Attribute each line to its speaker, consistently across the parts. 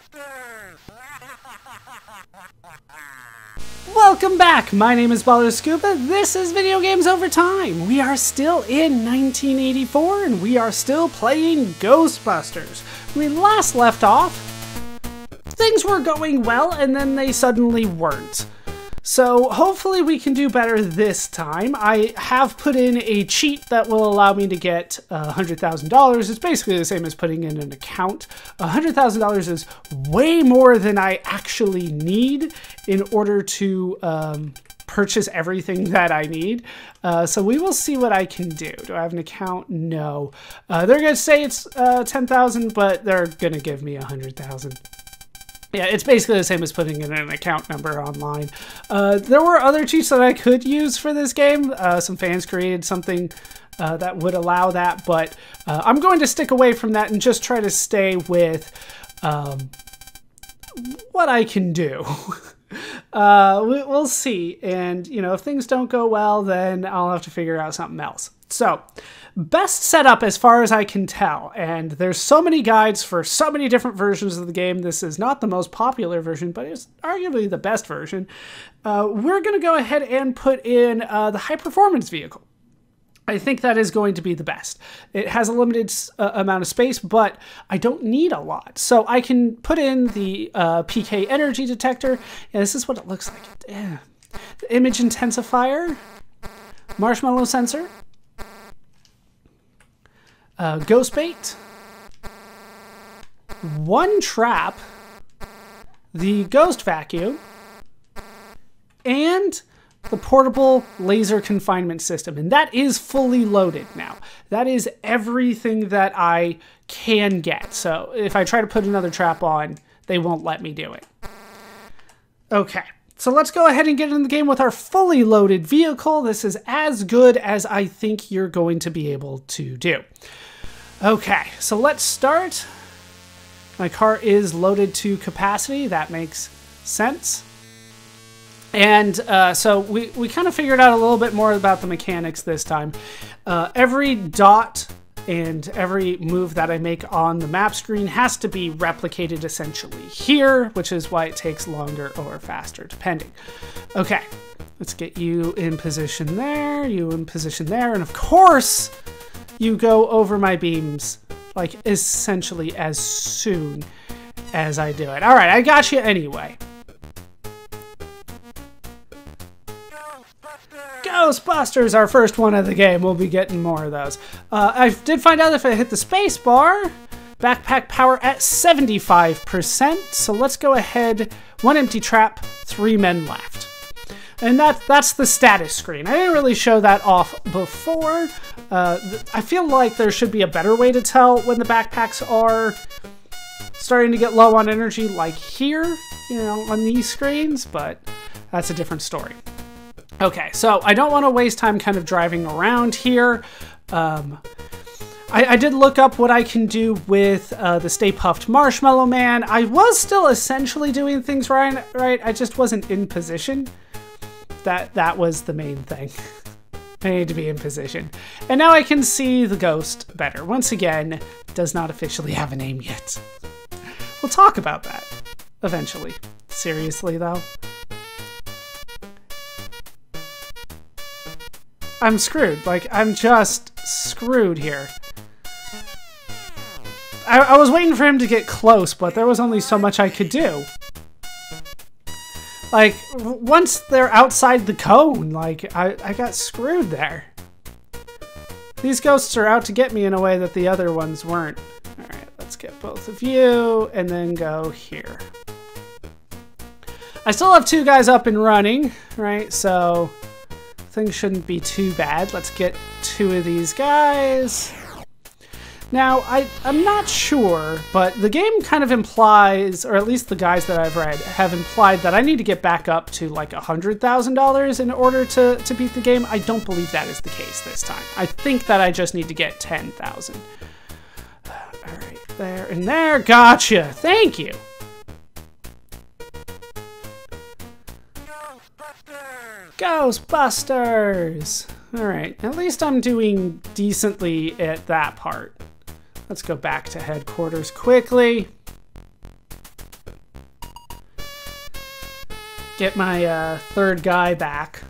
Speaker 1: Welcome back! My name is BallerScuba. This is Video Games Over Time. We are still in 1984 and we are still playing Ghostbusters. We last left off, things were going well and then they suddenly weren't. So hopefully we can do better this time. I have put in a cheat that will allow me to get $100,000. It's basically the same as putting in an account. $100,000 is way more than I actually need in order to purchase everything that I need. So we will see what I can do. Do I have an account? No. They're going to say it's 10,000, but they're going to give me 100,000. Yeah, it's basically the same as putting in an account number online. There were other cheats that I could use for this game. Some fans created something that would allow that, but I'm going to stick away from that and just try to stay with what I can do. We'll see, and you know, if things don't go well, then I'll have to figure out something else. So, best setup as far as I can tell, and there's so many guides for so many different versions of the game. This is not the most popular version, but it's arguably the best version. We're going to go ahead and put in the high performance vehicle. I think that is going to be the best. It has a limited amount of space, but I don't need a lot. So I can put in the PK energy detector, and this is what it looks like. Yeah. The image intensifier, marshmallow sensor, ghost bait, one trap, the ghost vacuum, and the portable laser confinement system. And that is fully loaded now. That is everything that I can get. So if I try to put another trap on, they won't let me do it. Okay. So let's go ahead and get in the game with our fully loaded vehicle. This is as good as I think you're going to be able to do. Okay, so let's start. My car is loaded to capacity. That makes sense. And so we kind of figured out a little bit more about the mechanics this time. Every dot and every move that I make on the map screen has to be replicated essentially here, which is why it takes longer or faster, depending. Okay, let's get you in position there, you in position there, and of course, you go over my beams, like, essentially as soon as I do it. All right, I got you anyway. Ghostbusters, our first one of the game. We'll be getting more of those. I did find out if I hit the space bar, backpack power at 75%. So let's go ahead. One empty trap, 3 men left. And that's the status screen. I didn't really show that off before. I feel like there should be a better way to tell when the backpacks are starting to get low on energy, like here, you know, on these screens, but that's a different story. Okay, so I don't want to waste time kind of driving around here. I did look up what I can do with the Stay Puft Marshmallow Man. I was still essentially doing things right. I just wasn't in position. That was the main thing. I need to be in position. And now I can see the ghost better. Once again, does not officially have a name yet. We'll talk about that eventually. Seriously, though. I'm screwed. Like, I'm just screwed here. I was waiting for him to get close, but there was only so much I could do. Like, once they're outside the cone, like, I got screwed there. These ghosts are out to get me in a way that the other ones weren't. Alright, let's get both of you, and then go here. I still have 2 guys up and running, right? So things shouldn't be too bad. Let's get 2 of these guys. Now, I'm not sure, but the game kind of implies, or at least the guys that I've read, have implied that I need to get back up to like $100,000 in order to beat the game. I don't believe that is the case this time. I think that I just need to get 10,000. All right, there and there. Gotcha. Thank you. Ghostbusters! Alright, at least I'm doing decently at that part. Let's go back to headquarters quickly. Get my third guy back.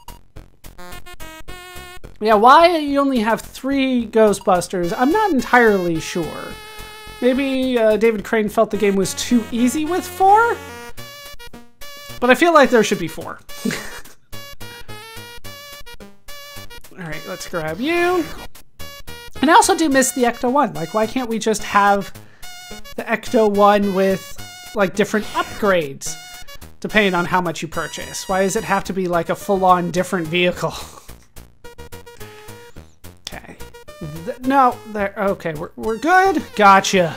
Speaker 1: Yeah, why you only have 3 Ghostbusters, I'm not entirely sure. Maybe David Crane felt the game was too easy with 4? But I feel like there should be 4. Alright, let's grab you. And I also do miss the Ecto-1. Like, why can't we just have the Ecto-1 with, like, different upgrades, depending on how much you purchase? Why does it have to be, like, a full-on different vehicle? Okay. No, there. Okay, we're good. Gotcha.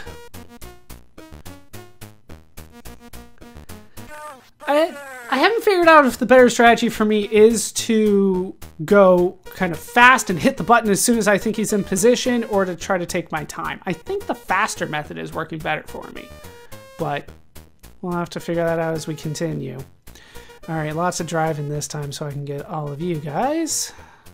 Speaker 1: I haven't figured out if the better strategy for me is to go kind of fast and hit the button as soon as I think he's in position, or to try to take my time. I think the faster method is working better for me, but we'll have to figure that out as we continue. All right, lots of driving this time so I can get all of you guys.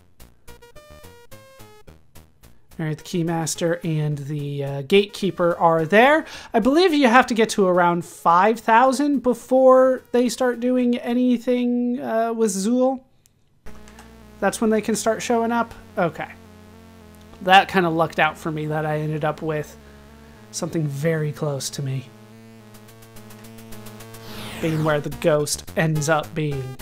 Speaker 1: All right, the Keymaster and the Gatekeeper are there. I believe you have to get to around 5,000 before they start doing anything with Zool. That's when they can start showing up? Okay. That kind of lucked out for me that I ended up with something very close to me. Being where the ghost ends up being.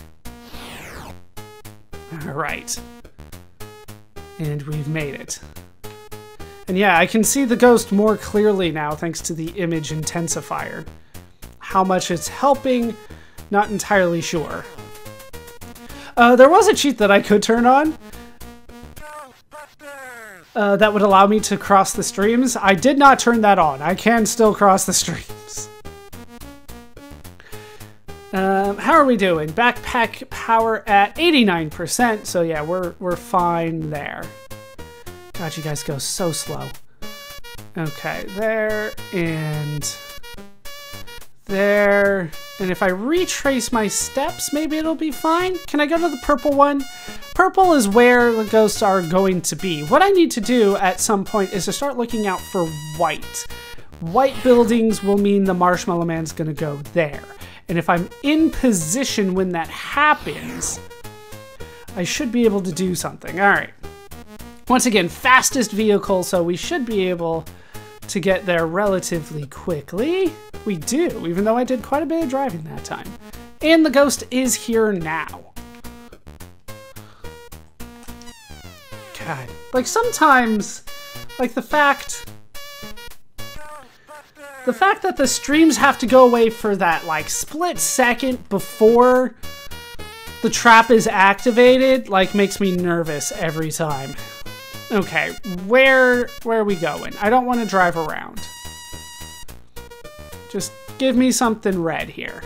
Speaker 1: Alright. And we've made it. And yeah, I can see the ghost more clearly now thanks to the image intensifier. How much it's helping, not entirely sure. There was a cheat that I could turn on that would allow me to cross the streams. I did not turn that on. I can still cross the streams. How are we doing? Backpack power at 89%, so yeah, we're fine there. God, you guys go so slow. Okay, there and there. And if I retrace my steps, maybe it'll be fine. Can I go to the purple one? Purple is where the ghosts are going to be. What I need to do at some point is to start looking out for white. White buildings will mean the Marshmallow Man's gonna go there. And if I'm in position when that happens, I should be able to do something. All right. Once again, fastest vehicle, so we should be able to get there relatively quickly. We do, even though I did quite a bit of driving that time. And the ghost is here now. God, like sometimes, like the fact that the streams have to go away for that like split second before the trap is activated, like makes me nervous every time. Okay, where are we going? I don't want to drive around. Just give me something red here.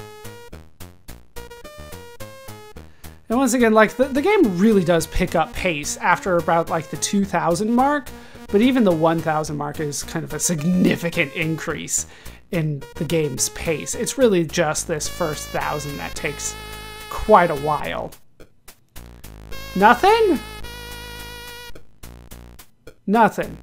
Speaker 1: And once again, like the game really does pick up pace after about like the 2,000 mark, but even the 1,000 mark is kind of a significant increase in the game's pace. It's really just this first 1,000 that takes quite a while. Nothing? Nothing.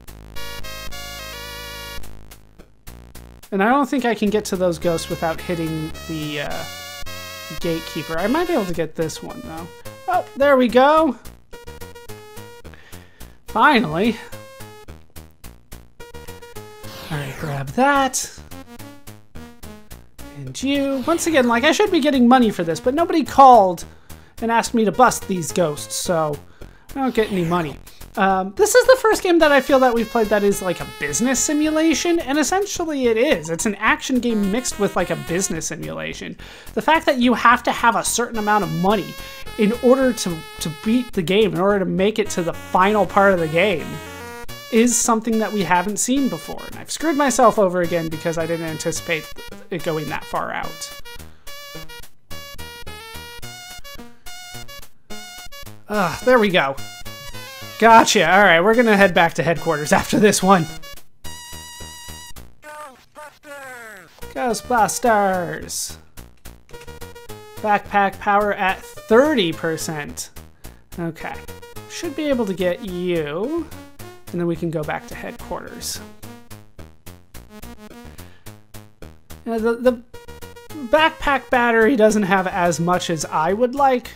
Speaker 1: And I don't think I can get to those ghosts without hitting the Gatekeeper. I might be able to get this one, though. Oh, there we go. Finally. Alright, grab that. And you. Once again, like, I should be getting money for this, but nobody called and asked me to bust these ghosts, so I don't get any money. This is the first game that I feel that we've played that is like a business simulation, and essentially it is. It's an action game mixed with like a business simulation. The fact that you have to have a certain amount of money in order to beat the game, in order to make it to the final part of the game, is something that we haven't seen before. And I've screwed myself over again because I didn't anticipate it going that far out. There we go. Gotcha. All right, we're gonna head back to headquarters after this one. Ghostbusters. Backpack power at 30%. Okay. Should be able to get you, and then we can go back to headquarters. Now, backpack battery doesn't have as much as I would like.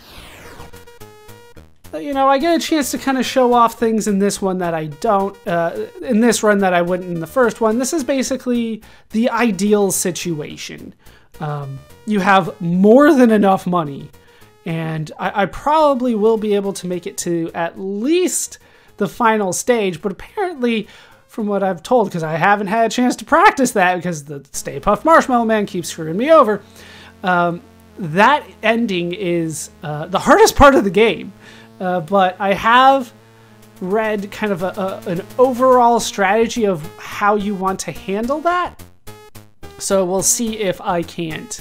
Speaker 1: You know, I get a chance to kind of show off things in this one that I don't, in this run that I wouldn't in the first one. This is basically the ideal situation. You have more than enough money, and I probably will be able to make it to at least the final stage, but apparently, from what I've told, because I haven't had a chance to practice that because the Stay Puft Marshmallow Man keeps screwing me over, that ending is the hardest part of the game. But I have read kind of an overall strategy of how you want to handle that. So we'll see if I can't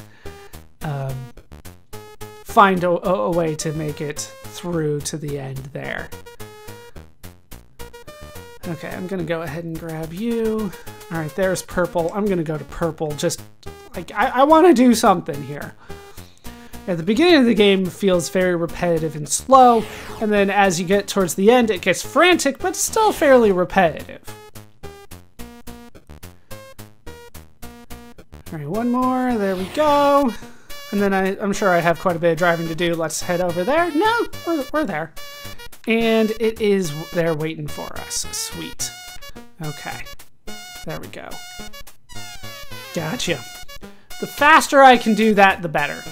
Speaker 1: find a way to make it through to the end there. Okay, I'm going to go ahead and grab you. All right, there's purple. I'm going to go to purple. Just like I want to do something here. At the beginning of the game, it feels very repetitive and slow, and then as you get towards the end, it gets frantic, but still fairly repetitive. All right, one more, there we go. And then I'm sure I have quite a bit of driving to do. Let's head over there. No, we're there. And it is there waiting for us. Sweet. Okay, there we go. Gotcha. The faster I can do that, the better.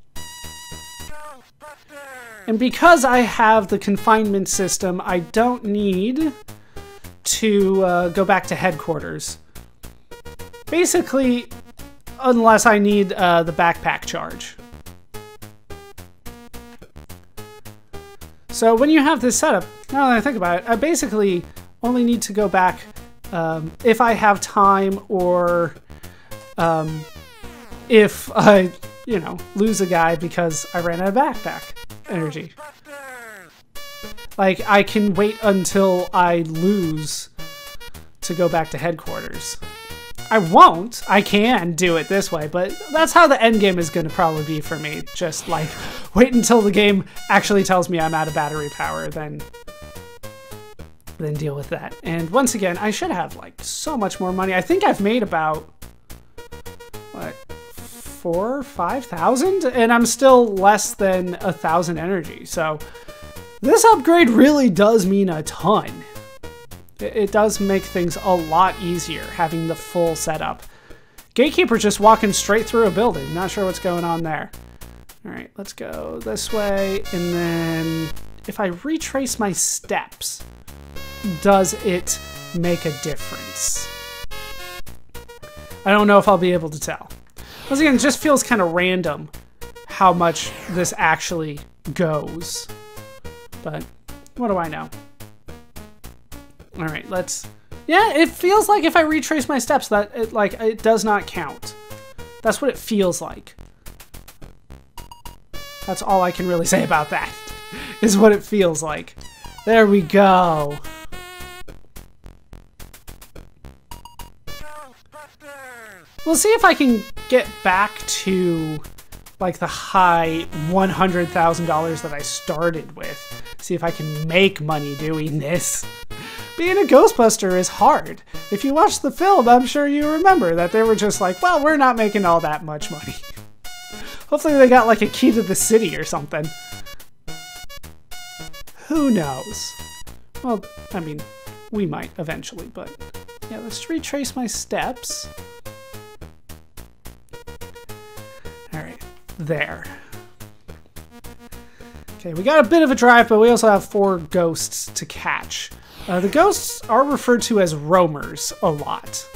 Speaker 1: And because I have the confinement system, I don't need to go back to headquarters. Basically, unless I need the backpack charge. So when you have this setup, now that I think about it, I basically only need to go back if I have time, or if I, you know, lose a guy because I ran out of backpack energy. Like, I can wait until I lose to go back to headquarters. I won't. I can do it this way, but that's how the end game is going to probably be for me. Just, like, wait until the game actually tells me I'm out of battery power, then deal with that. And once again, I should have, like, so much more money. I think I've made about, what, 4,000 or 5,000, and I'm still less than 1,000 energy. So this upgrade really does mean a ton. It does make things a lot easier having the full setup. Gatekeeper just walking straight through a building. Not sure what's going on there. All right, let's go this way, and then if I retrace my steps, does it make a difference? I don't know if I'll be able to tell. Once again, it just feels kind of random how much this actually goes. But what do I know? All right, let's... Yeah, it feels like if I retrace my steps that it does not count. That's what it feels like. That's all I can really say about that, is what it feels like. There we go. We'll see if I can get back to, like, the high $100,000 that I started with. See if I can make money doing this. Being a Ghostbuster is hard. If you watch the film, I'm sure you remember that they were just like, well, we're not making all that much money. Hopefully they got, like, a key to the city or something. Who knows? Well, I mean, we might eventually, but yeah, let's retrace my steps. Alright, there. Okay, we got a bit of a drive, but we also have 4 ghosts to catch. The ghosts are referred to as roamers a lot.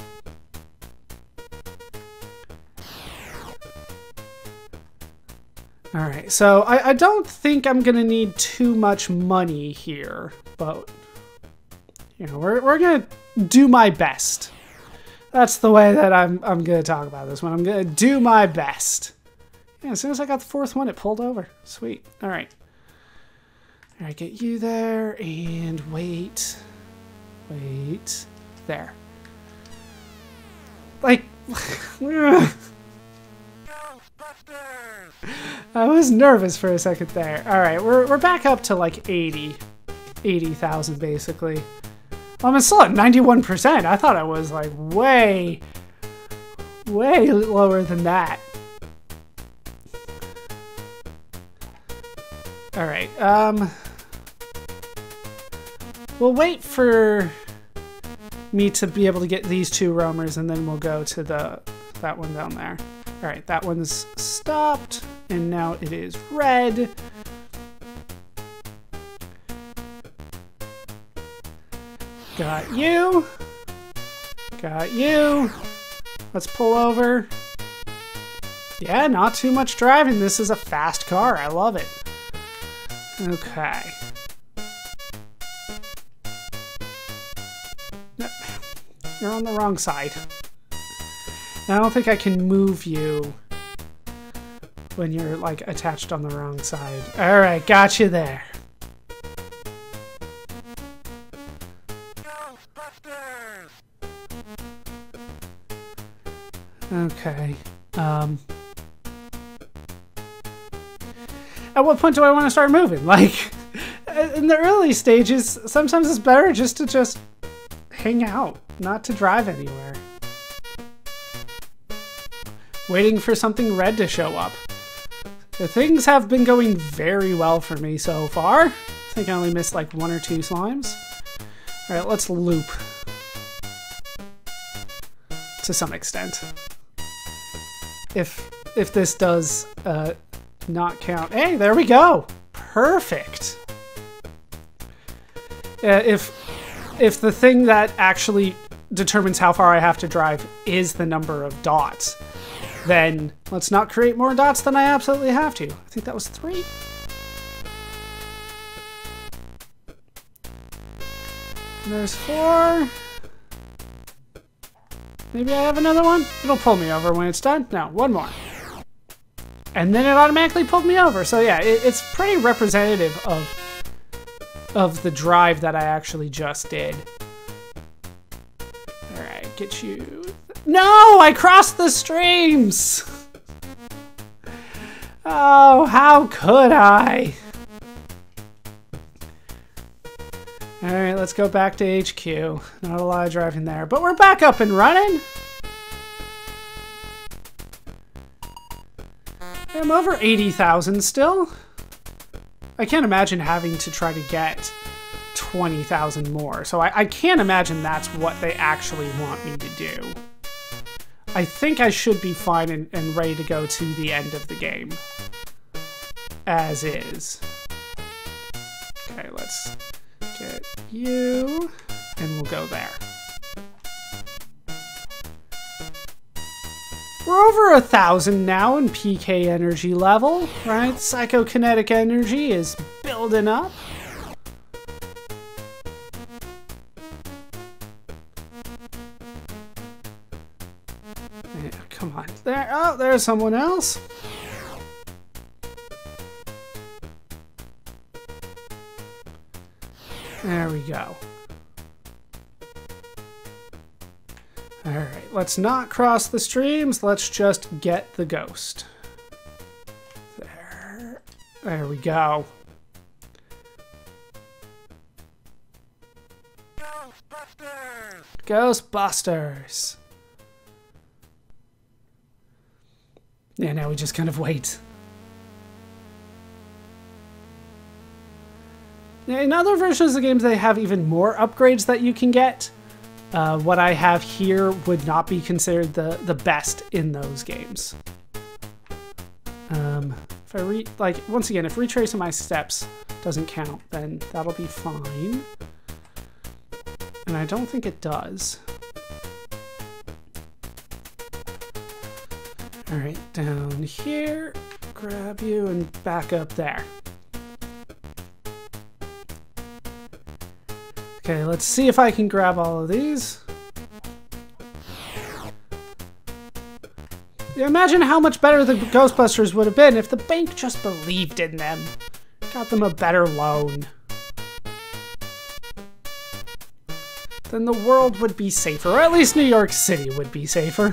Speaker 1: Alright, so I don't think I'm gonna need too much money here, but you know, we're gonna do my best. That's the way that I'm gonna talk about this one. I'm gonna do my best. Yeah, as soon as I got the 4th one, it pulled over. Sweet. Alright. Alright, get you there, and wait. Wait. There. Like... I was nervous for a second there. Alright, we're back up to like 80,000 basically. I'm still at 91%. I thought I was like way lower than that. All right. We'll wait for me to be able to get these two roamers, and then we'll go to that one down there. All right, that one's stopped, and now it is red. Got you. Got you. Let's pull over. Yeah, not too much driving. This is a fast car. I love it. Okay. No, you're on the wrong side. I don't think I can move you when you're, like, attached on the wrong side. All right, got you there.
Speaker 2: Ghostbusters!
Speaker 1: Okay. At what point do I want to start moving? Like, in the early stages, sometimes it's better just to hang out, not to drive anywhere. Waiting for something red to show up. The things have been going very well for me so far. I think I only missed like 1 or 2 slimes. All right, let's loop. To some extent. If this does not count. Hey, there we go. Perfect. If the thing that actually determines how far I have to drive is the number of dots, then let's not create more dots than I absolutely have to. I think that was 3. And there's 4. Maybe I have another one? It'll pull me over when it's done. No, 1 more. And then it automatically pulled me over. So yeah, it's pretty representative of the drive that I actually just did. All right, get you. No, I crossed the streams. Oh, how could I? All right, let's go back to HQ. Not a lot of driving there, but we're back up and running. I'm over 80,000 still. I can't imagine having to try to get 20,000 more. So I can't imagine that's what they actually want me to do. I think I should be fine and ready to go to the end of the game. As is. Okay, let's get you, and we'll go there. We're over 1,000 now in PK energy level, right? Psychokinetic energy is building up. Yeah, come on. There, oh, there's someone else. There we go. Alright, let's not cross the streams. Let's just get the ghost. There we go.
Speaker 2: Ghostbusters!
Speaker 1: Ghostbusters. Yeah, now we just kind of wait. In other versions of the games, they have even more upgrades that you can get. What I have here would not be considered the best in those games. If I once again, if retracing my steps doesn't count, then that'll be fine. And I don't think it does. All right, down here, grab you and back up there. Okay, let's see if I can grab all of these. Yeah, imagine how much better the Ghostbusters would have been if the bank just believed in them. Got them a better loan. Then the world would be safer, or at least New York City would be safer.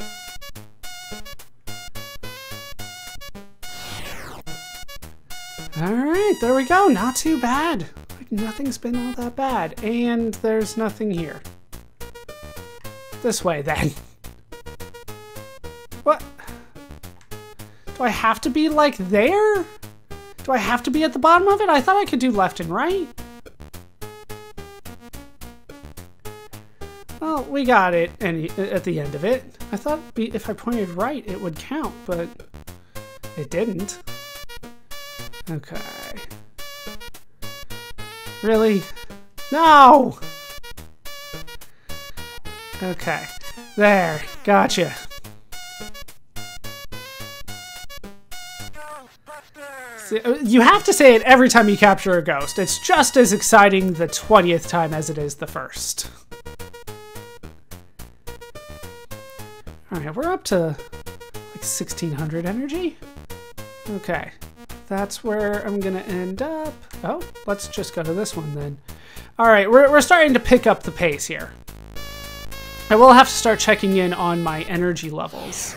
Speaker 1: Alright, there we go. Not too bad. Like, nothing's been all that bad. And there's nothing here. This way, then. What? Do I have to be, like, there? Do I have to be at the bottom of it? I thought I could do left and right. Well, we got it at the end of it. I thought if I pointed right, it would count, but it didn't. Okay. Really? No! Okay. There. Gotcha. See, you have to say it every time you capture a ghost. It's just as exciting the 20th time as it is the first. Alright, we're up to like 1600 energy. Okay. That's where I'm gonna end up. Oh, let's just go to this one then. Alright, we're starting to pick up the pace here. I will have to start checking in on my energy levels.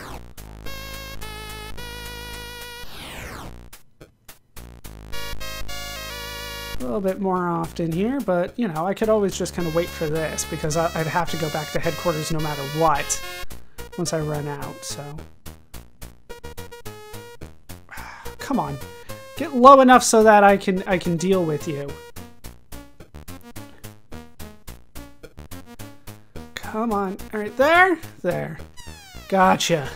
Speaker 1: A little bit more often here, but, you know, I could always just kind of wait for this because I'd have to go back to headquarters no matter what once I run out, so... Come on. Get low enough so that I can deal with you. Come on. All right, there. There. Gotcha.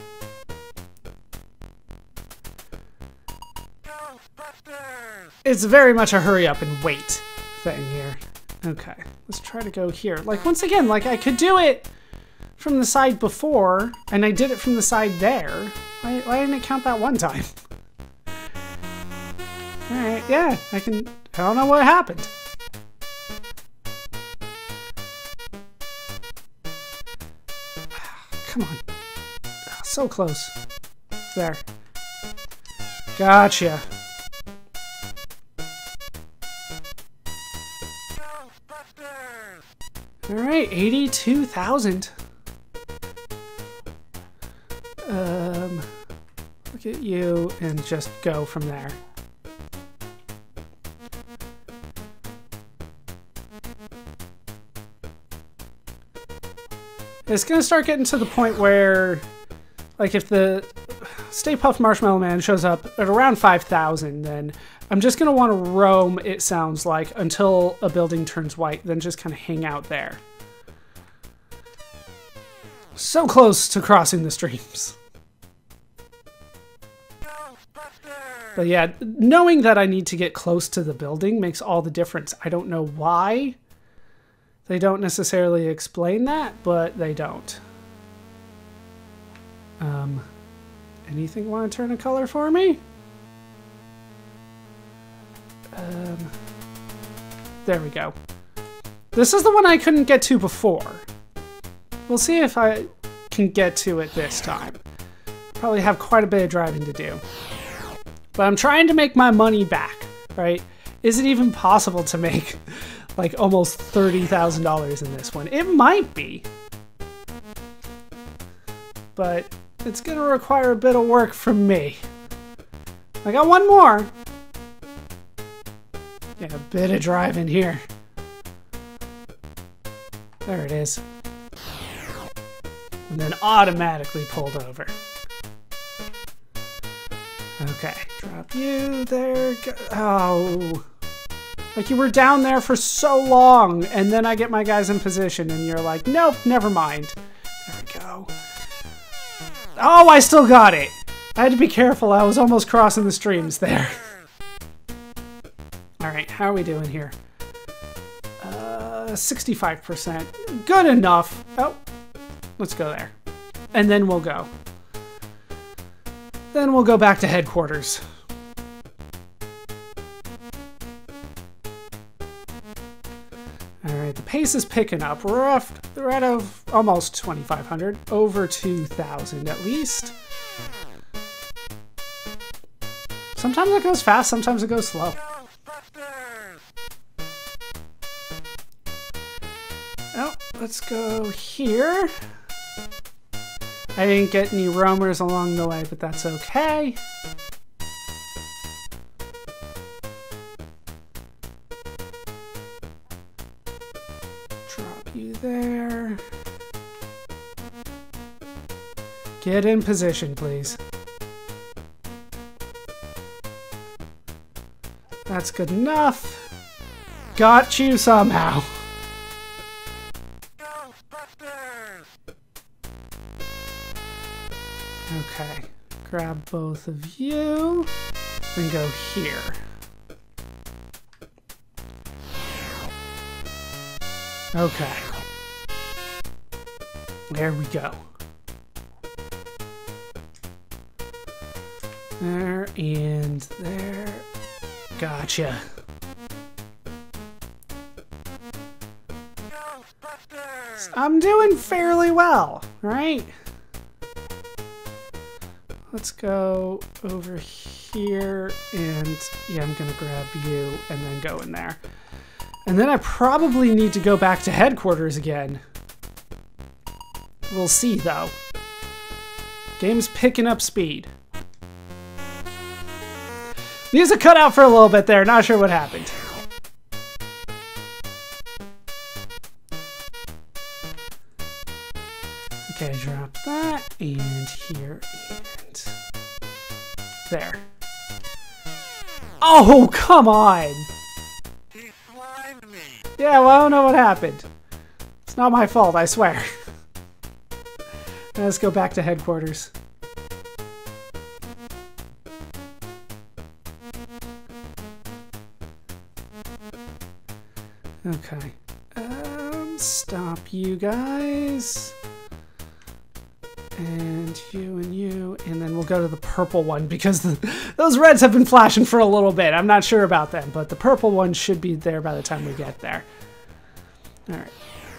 Speaker 2: Ghostbusters!
Speaker 1: It's very much a hurry up and wait thing here. Okay, let's try to go here. Like, once again, like, I could do it from the side before, and I did it from the side there. Why didn't it count that one time? Alright, yeah, I don't know what happened. Come on. So close. There. Gotcha. Alright, 82,000. Look at you and just go from there. It's gonna start getting to the point where, like, if the Stay Puft Marshmallow Man shows up at around 5,000, then I'm just gonna want to roam, it sounds like, until a building turns white, then just kind of hang out there. So close to crossing the streams. But yeah, knowing that I need to get close to the building makes all the difference. I don't know why. They don't necessarily explain that, but they don't. Anything want to turn a color for me? There we go. This is the one I couldn't get to before. We'll see if I can get to it this time. Probably have quite a bit of driving to do. But I'm trying to make my money back, right? Is it even possible to make like almost $30,000 in this one? It might be. But it's gonna require a bit of work from me. I got one more. Yeah, a bit of driving here. There it is. And then automatically pulled over. Okay, drop you there. Oh. Like, you were down there for so long, and then I get my guys in position, and you're like, nope, never mind. There we go. Oh, I still got it! I had to be careful, I was almost crossing the streams there. Alright, how are we doing here? 65%. Good enough. Oh, let's go there. And then we'll go. Then we'll go back to headquarters. Alright, the pace is picking up. We're at almost 2,500. Over 2,000 at least. Sometimes it goes fast, sometimes it goes slow. Oh, let's go here. I didn't get any roamers along the way, but that's okay. Drop you there. Get in position, please. That's good enough. Got you somehow.
Speaker 2: Ghostbusters!
Speaker 1: Okay. Grab both of you. Then go here. Okay. There we go. There and there. Gotcha.
Speaker 2: Ghostbusters!
Speaker 1: I'm doing fairly well, right? Let's go over here and yeah, I'm gonna grab you and then go in there. And then I probably need to go back to headquarters again. We'll see though. Game's picking up speed. Music cut out for a little bit there, not sure what happened. Okay, drop that, and here, and there. Oh, come on!
Speaker 2: He slimed me!
Speaker 1: Yeah, well, I don't know what happened. It's not my fault, I swear. Let's go back to headquarters. Okay. Stop you guys. And you, and then we'll go to the purple one because those reds have been flashing for a little bit. I'm not sure about them, but the purple one should be there by the time we get there. All right.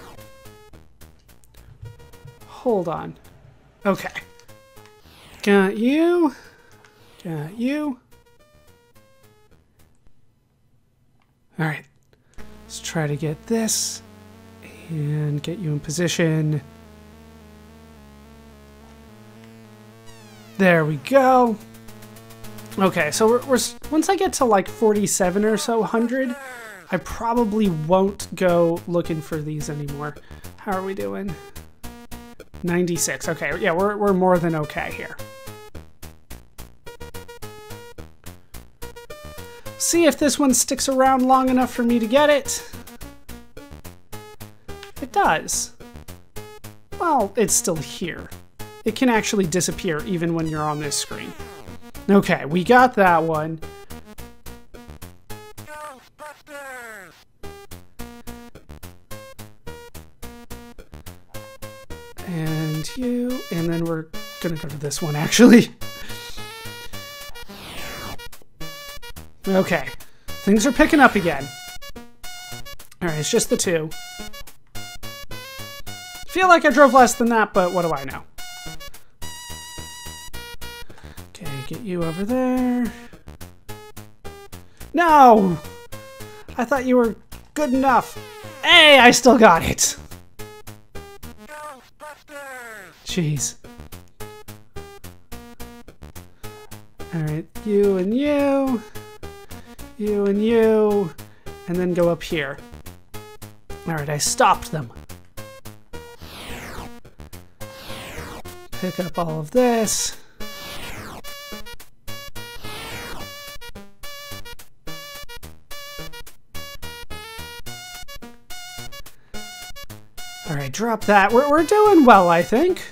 Speaker 1: Hold on. Okay. Got you. Got you. All right. Let's try to get this and get you in position. There we go. Okay, so we're once I get to like 47 or so hundred, I probably won't go looking for these anymore. How are we doing? 96. Okay, yeah, we're more than okay here. See if this one sticks around long enough for me to get it. It does. Well, it's still here. It can actually disappear even when you're on this screen. Okay, we got that one.
Speaker 2: Ghostbusters!
Speaker 1: And you, and then we're gonna go to this one actually. Okay, things are picking up again. All right, it's just the two. Feel like I drove less than that, but what do I know? Okay, get you over there. No! I thought you were good enough. Hey, I still got it.
Speaker 2: Ghostbusters!
Speaker 1: Jeez. All right, you and you. You and you. And then go up here. All right, I stopped them. Pick up all of this. All right, drop that. We're doing well, I think.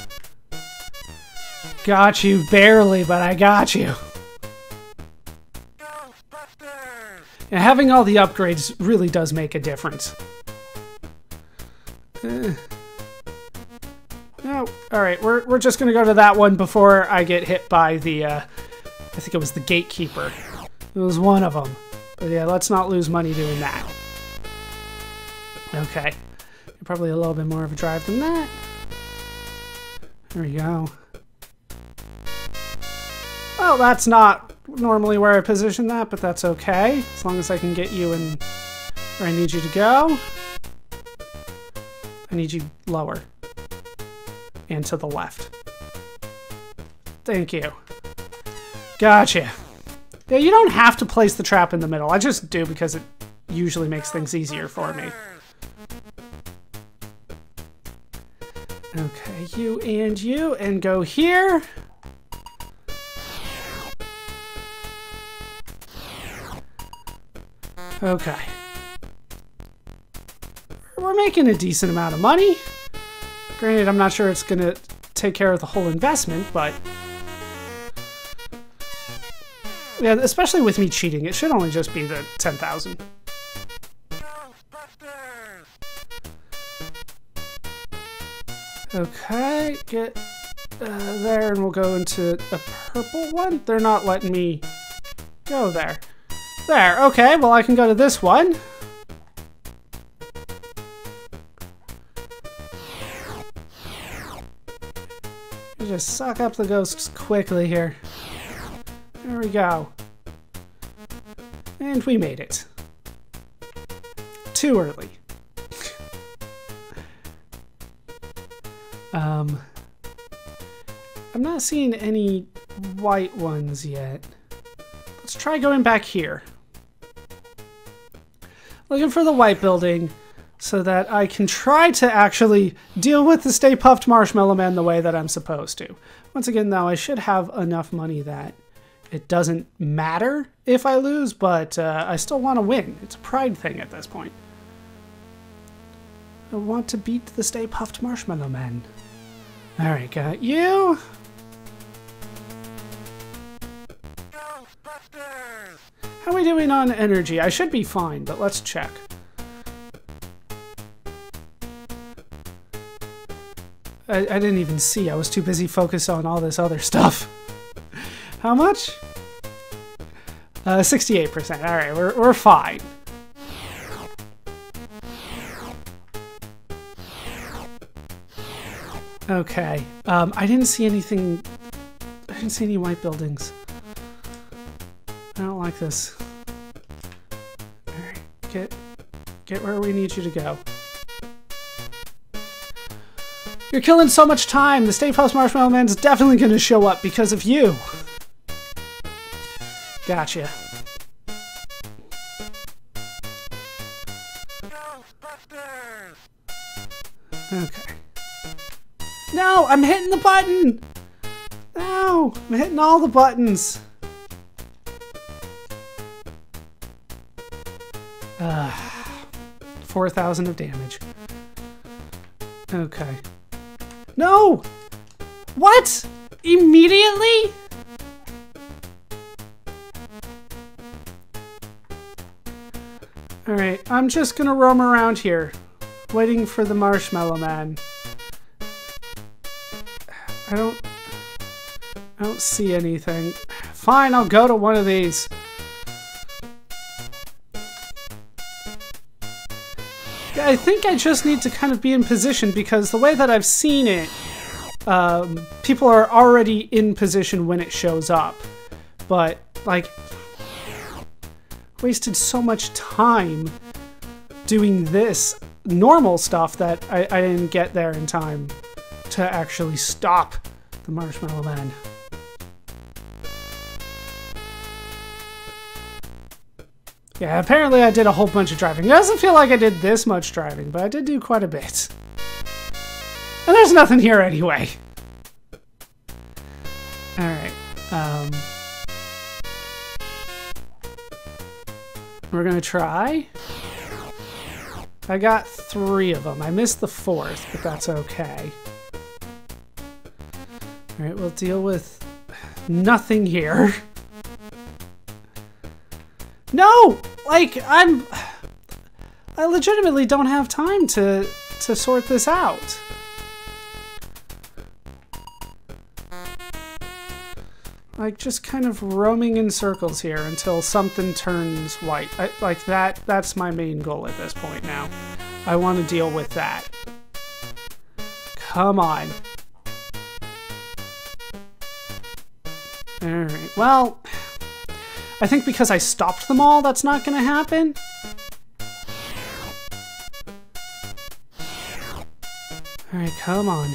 Speaker 1: Got you barely, but I got you.
Speaker 2: Ghostbusters!
Speaker 1: And having all the upgrades really does make a difference. No, all right, we're just gonna go to that one before I get hit by the, I think it was the gatekeeper. It was one of them. But yeah, let's not lose money doing that. Okay. Probably a little bit more of a drive than that. There we go. Well, that's not normally where I position that, but that's okay. As long as I can get you in where I need you to go. I need you lower. And to the left. Thank you. Gotcha. Yeah, you don't have to place the trap in the middle. I just do because it usually makes things easier for me. Okay, you, and go here. Okay. We're making a decent amount of money. Granted, I'm not sure it's gonna take care of the whole investment, but yeah, especially with me cheating, it should only just be the 10,000.
Speaker 2: Ghostbusters!
Speaker 1: Okay, get there, and we'll go into a purple one. They're not letting me go there. There, okay, well I can go to this one. You just suck up the ghosts quickly here. There we go. And we made it. Too early. I'm not seeing any white ones yet. Let's try going back here. Looking for the white building so that I can try to actually deal with the Stay Puft Marshmallow Man the way that I'm supposed to. Once again, though, I should have enough money that it doesn't matter if I lose, but I still want to win. It's a pride thing at this point. I want to beat the Stay Puft Marshmallow Man. Alright, got you.
Speaker 2: Ghostbusters!
Speaker 1: How are we doing on energy? I should be fine, but let's check. I didn't even see. I was too busy focused on all this other stuff. How much? 68%. Alright, we're fine. Okay. I didn't see anything. I didn't see any white buildings. I don't like this. Alright, get where we need you to go. You're killing so much time. The Stay Puft Marshmallow Man's definitely going to show up because of you. Gotcha.
Speaker 2: Ghostbusters!
Speaker 1: Okay. No, I'm hitting the button! No, I'm hitting all the buttons. 4,000 of damage. Okay. No! What? Immediately? Alright, I'm just gonna roam around here, waiting for the Marshmallow Man. I don't see anything. Fine, I'll go to one of these. Yeah, I think I just need to kind of be in position because the way that I've seen it, people are already in position when it shows up. But, like, wasted so much time doing this normal stuff that I didn't get there in time to actually stop the Marshmallow Man. Yeah, apparently I did a whole bunch of driving. It doesn't feel like I did this much driving, but I did do quite a bit. And there's nothing here anyway. Alright, we're gonna try. I got 3 of them. I missed the 4th, but that's okay. Alright, we'll deal with nothing here. No! Like, I legitimately don't have time to sort this out. Like, just kind of roaming in circles here until something turns white. That's my main goal at this point now. I want to deal with that. Come on. Alright, well, I think because I stopped them all, that's not going to happen. Alright, come on.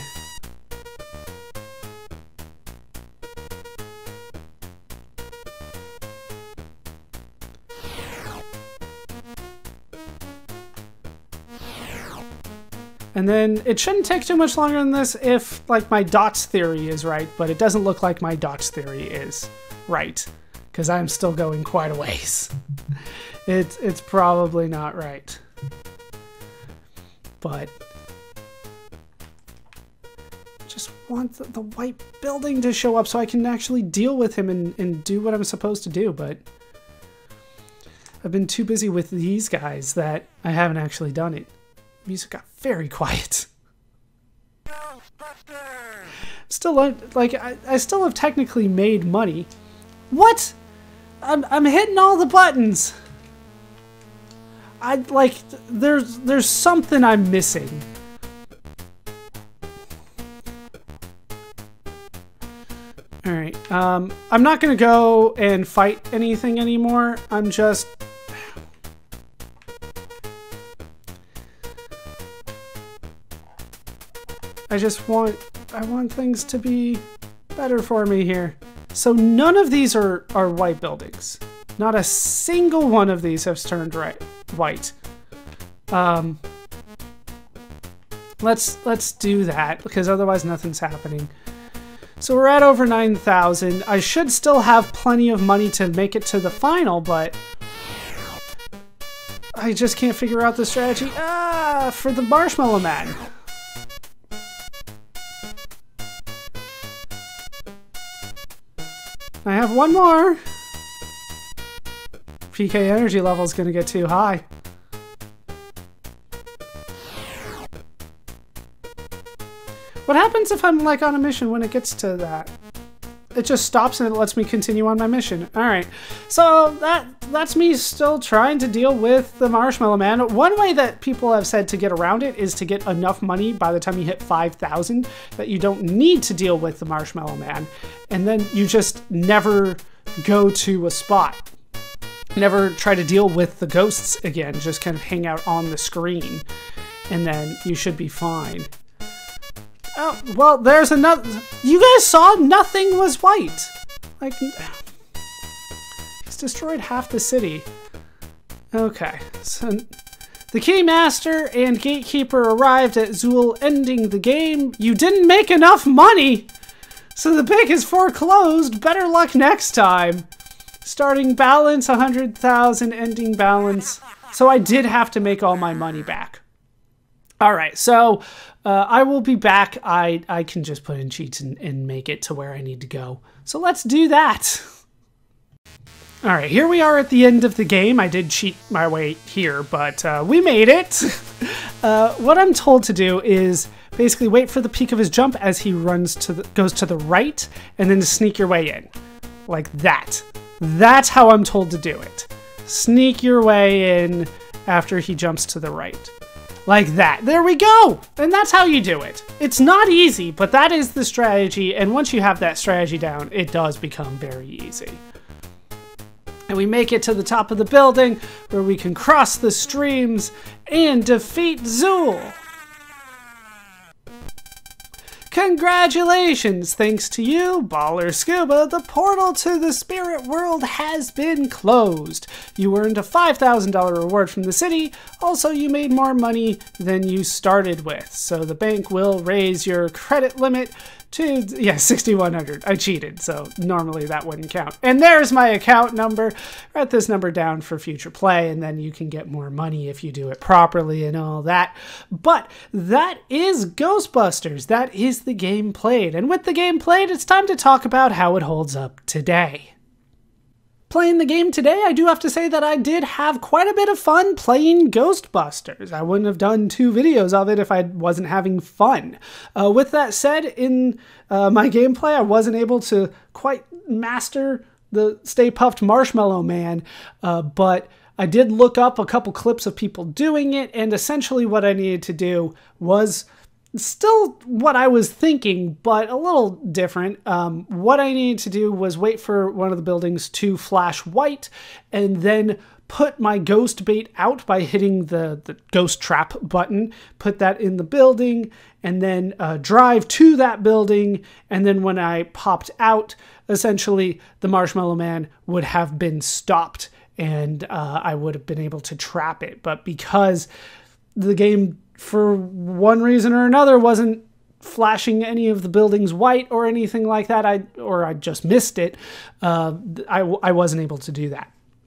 Speaker 1: And then it shouldn't take too much longer than this if, like, my dots theory is right, but it doesn't look like my dots theory is right, because I'm still going quite a ways. It's probably not right. But just want the white building to show up so I can actually deal with him and do what I'm supposed to do, but I've been too busy with these guys that I haven't actually done it. Music got very quiet.
Speaker 2: Ghostbusters!
Speaker 1: Still, like, I still have technically made money. What? I'm hitting all the buttons. There's something I'm missing. All right. I'm not gonna go and fight anything anymore. I'm just. I want things to be better for me here. So none of these are white buildings. Not a single one of these has turned white. Let's do that because otherwise nothing's happening. So we're at over 9,000. I should still have plenty of money to make it to the final, but I just can't figure out the strategy. For the Marshmallow Man. I have one more. PK energy level is going to get too high. What happens if I'm like on a mission when it gets to that? It just stops and it lets me continue on my mission. All right, so that's me still trying to deal with the Marshmallow Man. One way that people have said to get around it is to get enough money by the time you hit 5,000 that you don't need to deal with the Marshmallow Man, and then you just never go to a spot. Never try to deal with the ghosts again. Just kind of hang out on the screen, and then you should be fine. Oh, well, there's another. You guys saw nothing was white. Like, he's destroyed half the city. Okay, so the Keymaster and Gatekeeper arrived at Zool, ending the game. You didn't make enough money, so the bank is foreclosed. Better luck next time. Starting balance 100,000, ending balance. So I did have to make all my money back. All right, so I will be back. I can just put in cheats and make it to where I need to go. So let's do that. All right, here we are at the end of the game. I did cheat my way here, but we made it. What I'm told to do is basically wait for the peak of his jump as he goes to the right, and then to sneak your way in, like that. That's how I'm told to do it. Sneak your way in after he jumps to the right. Like that. There we go! And that's how you do it. It's not easy, but that is the strategy, and once you have that strategy down, it does become very easy. And we make it to the top of the building, where we can cross the streams and defeat Zool! Congratulations! Thanks to you, BallerScuba, the portal to the spirit world has been closed. You earned a $5,000 reward from the city. Also, you made more money than you started with. So the bank will raise your credit limit to, yeah, 6,100. I cheated, so normally that wouldn't count. And there's my account number. Write this number down for future play, and then you can get more money if you do it properly and all that. But that is Ghostbusters. That is the game played. And with the game played, it's time to talk about how it holds up today. Playing the game today, I do have to say that I did have quite a bit of fun playing Ghostbusters. I wouldn't have done 2 videos of it if I wasn't having fun. With that said, in my gameplay, I wasn't able to quite master the Stay Puft Marshmallow Man, but I did look up a couple clips of people doing it, and essentially what I needed to do was still what I was thinking, but a little different. What I needed to do was wait for one of the buildings to flash white and then put my ghost bait out by hitting the ghost trap button, put that in the building, and then drive to that building. And then when I popped out, essentially the Marshmallow Man would have been stopped and I would have been able to trap it. But because the game, for one reason or another, wasn't flashing any of the buildings white or anything like that, I just missed it. I wasn't able to do that.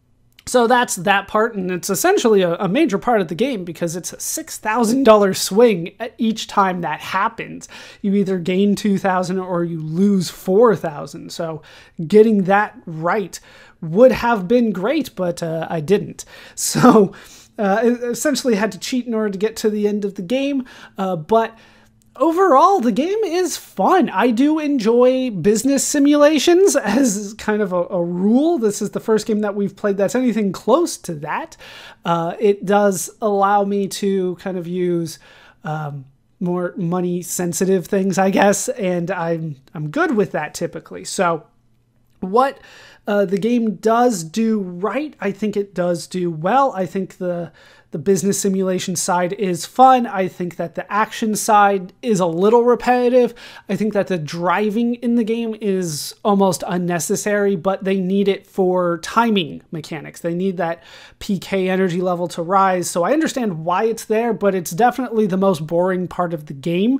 Speaker 1: So that's that part, and it's essentially a major part of the game because it's a $6,000 swing each time that happens. You either gain 2,000 or you lose 4,000. So getting that right would have been great, but I didn't. So essentially had to cheat in order to get to the end of the game, but overall, the game is fun. I do enjoy business simulations as kind of a rule. This is the first game that we've played that's anything close to that. It does allow me to kind of use more money-sensitive things, I guess, and I'm good with that typically. So what the game does do right, I think it does do well. I think the business simulation side is fun. I think that the action side is a little repetitive. I think that the driving in the game is almost unnecessary, but they need it for timing mechanics. They need that PK energy level to rise. So I understand why it's there, but it's definitely the most boring part of the game.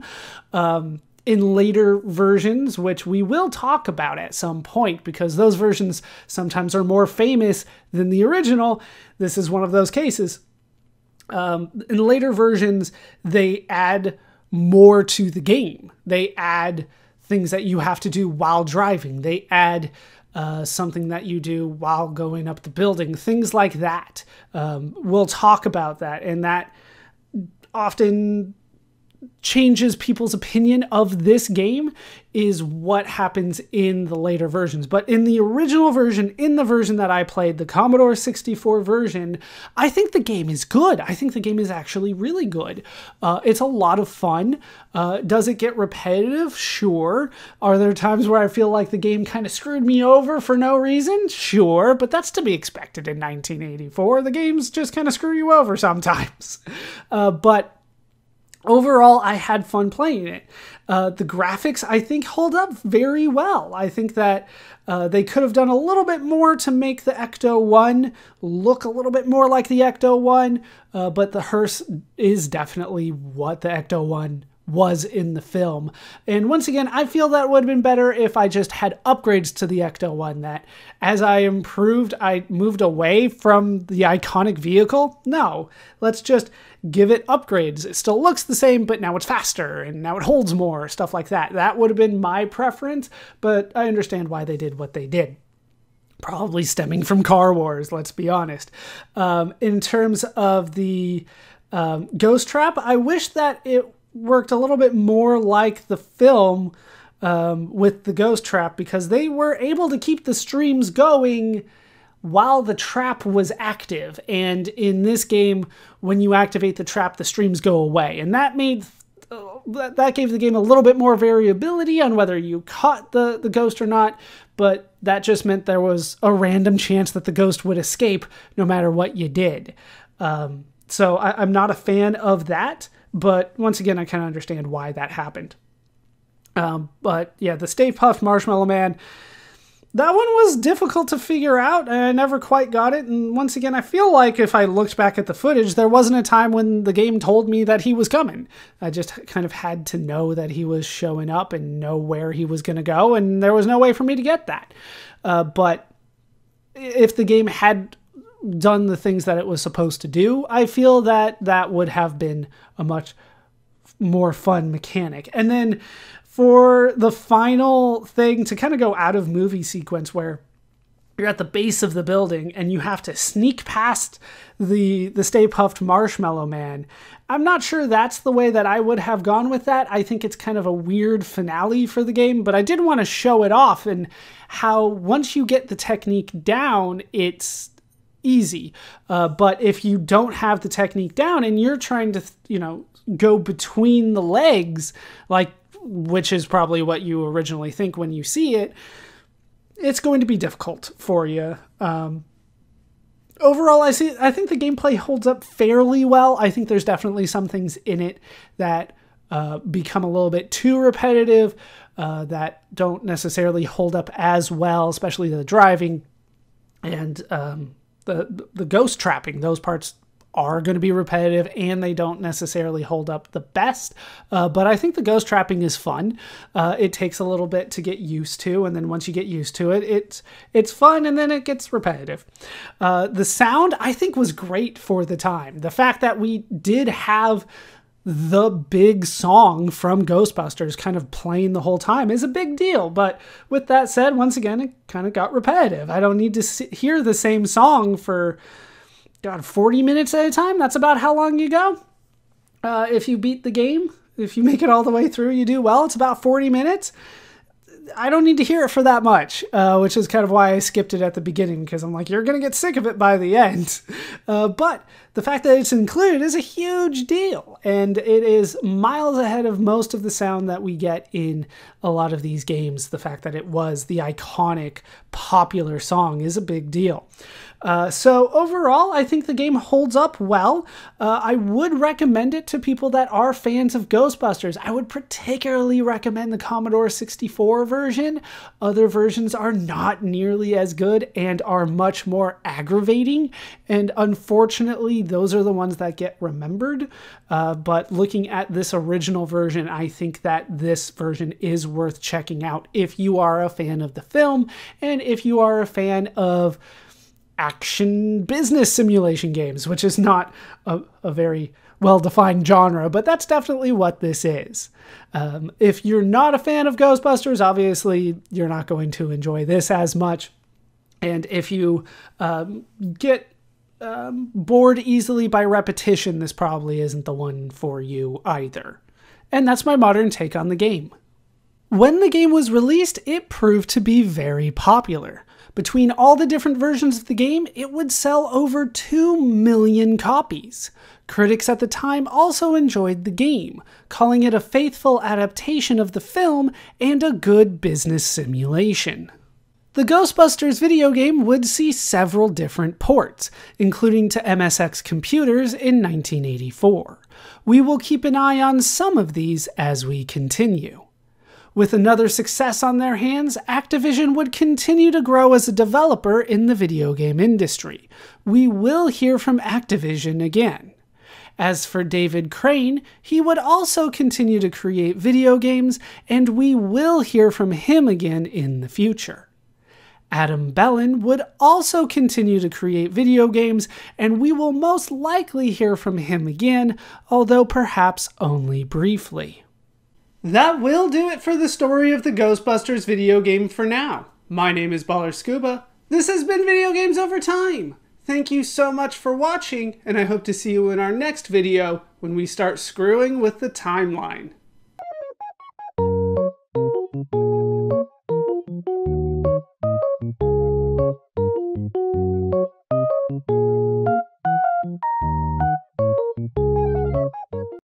Speaker 1: In later versions, which we will talk about at some point, because those versions sometimes are more famous than the original. This is one of those cases. In later versions, they add more to the game. They add things that you have to do while driving. They add something that you do while going up the building, things like that. We'll talk about that, and that often changes people's opinion of this game is what happens in the later versions. But in the original version, in the version that I played, the Commodore 64 version, I think the game is good. I think the game is actually really good. It's a lot of fun. Does it get repetitive? Sure. Are there times where I feel like the game kind of screwed me over for no reason? Sure, but that's to be expected in 1984. The games just kind of screw you over sometimes. But overall, I had fun playing it. The graphics, I think, hold up very well. I think that they could have done a little bit more to make the Ecto-1 look a little bit more like the Ecto-1, but the hearse is definitely what the Ecto-1 was in the film. And once again, I feel that would have been better if I just had upgrades to the Ecto-1, that as I improved, I moved away from the iconic vehicle. No, let's just give it upgrades. It still looks the same, but now it's faster and now it holds more, stuff like that. That would have been my preference, but I understand why they did what they did. Probably stemming from Car Wars, let's be honest. In terms of the Ghost Trap, I wish that it worked a little bit more like the film with the Ghost Trap, because they were able to keep the streams going while the trap was active. And in this game, when you activate the trap, the streams go away. And that made that gave the game a little bit more variability on whether you caught the ghost or not, but that just meant there was a random chance that the ghost would escape no matter what you did. So I'm not a fan of that, but once again, I kind of understand why that happened. But yeah, the Stay Puft Marshmallow Man, that one was difficult to figure out, and I never quite got it. And once again, I feel like if I looked back at the footage, there wasn't a time when the game told me that he was coming. I just kind of had to know that he was showing up and know where he was going to go, and there was no way for me to get that. But if the game had done the things that it was supposed to do, I feel that that would have been a much more fun mechanic. And then for the final thing, to kind of go out of movie sequence where you're at the base of the building and you have to sneak past the Stay Puft Marshmallow Man, I'm not sure that's the way that I would have gone with that. I think it's kind of a weird finale for the game, but I did want to show it off and how once you get the technique down, it's easy. But if you don't have the technique down and you're trying to, go between the legs, which is probably what you originally think when you see it, it's going to be difficult for you. Overall, I think the gameplay holds up fairly well. I think there's definitely some things in it that become a little bit too repetitive, that don't necessarily hold up as well, especially the driving and the ghost trapping. Those parts are going to be repetitive and they don't necessarily hold up the best. But I think the ghost trapping is fun. It takes a little bit to get used to, and then once you get used to it, it's fun, and then it gets repetitive. The sound, I think, was great for the time. The fact that we did have the big song from Ghostbusters kind of playing the whole time is a big deal. But with that said, once again, it kind of got repetitive. I don't need to hear the same song for, God, 40 minutes at a time. That's about how long you go. If you beat the game, if you make it all the way through, you do well. It's about 40 minutes. I don't need to hear it for that much, which is kind of why I skipped it at the beginning, because I'm like, you're going to get sick of it by the end. But the fact that it's included is a huge deal, and it is miles ahead of most of the sound that we get in a lot of these games. The fact that it was the iconic, popular song is a big deal. So overall, I think the game holds up well. I would recommend it to people that are fans of Ghostbusters. I would particularly recommend the Commodore 64 version. Other versions are not nearly as good and are much more aggravating. And unfortunately, those are the ones that get remembered. But looking at this original version, I think that this version is worth checking out if you are a fan of the film and if you are a fan of action business simulation games, which is not a very well-defined genre, but that's definitely what this is. If you're not a fan of Ghostbusters, obviously you're not going to enjoy this as much. And if you get bored easily by repetition, this probably isn't the one for you either. And that's my modern take on the game. When the game was released, it proved to be very popular. Between all the different versions of the game, it would sell over 2 million copies. Critics at the time also enjoyed the game, calling it a faithful adaptation of the film and a good business simulation. The Ghostbusters video game would see several different ports, including to MSX computers in 1984. We will keep an eye on some of these as we continue. With another success on their hands, Activision would continue to grow as a developer in the video game industry. We will hear from Activision again. As for David Crane, he would also continue to create video games, and we will hear from him again in the future. Adam Bellin would also continue to create video games, and we will most likely hear from him again, although perhaps only briefly. That will do it for the story of the Ghostbusters video game for now. My name is BallerScuba. This has been Video Games Over Time. Thank you so much for watching, and I hope to see you in our next video when we start screwing with the timeline.